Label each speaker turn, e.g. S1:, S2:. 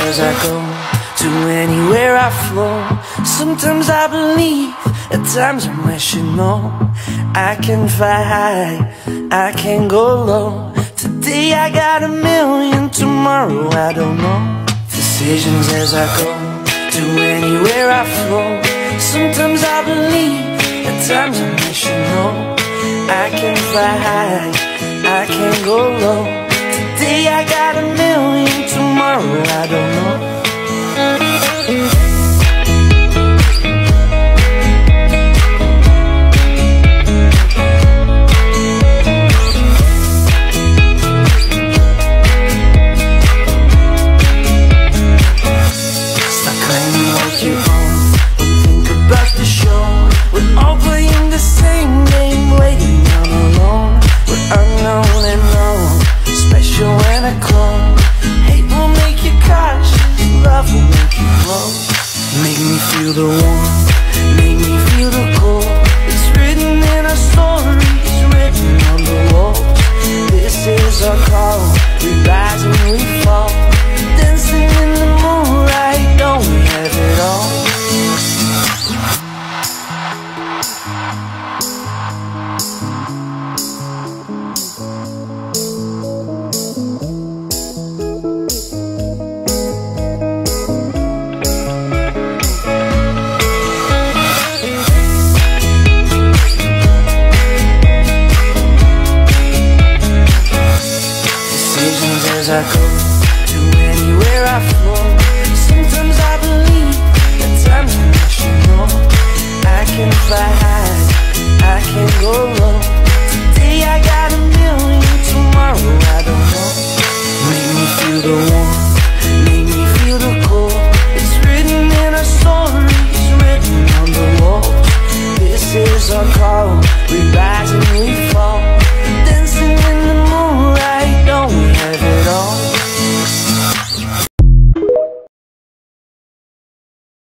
S1: as I go, to anywhere I flow. Sometimes I believe, at times I wish you know. I can fly high, I can go low. Today I got a million, tomorrow I don't know. Decisions as I go, to anywhere I flow. Sometimes I believe, at times I wish you know. I can fly high, I can go low. Today I got a million, tomorrow I don't know. Stop claiming what you own, think about the show. We're all playing the same game, waiting on alone. We're unknown and known, special and a clone. Hate will make you cautious, love will make you grow. Make me feel the warmth, make me feel the cold. It's written in our stories, written on the walls. This is our call, we rise and we fall. Dancing in the moonlight, don't we have it all? As I go, to anywhere I flow. Sometimes I believe, at times I wish you know. I can fly high, I can go low.